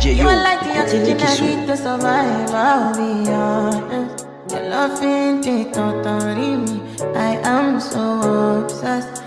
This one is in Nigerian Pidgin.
You are like the oxygen I need to survive, I'll be honest. Your loving me totally me. I am so obsessed.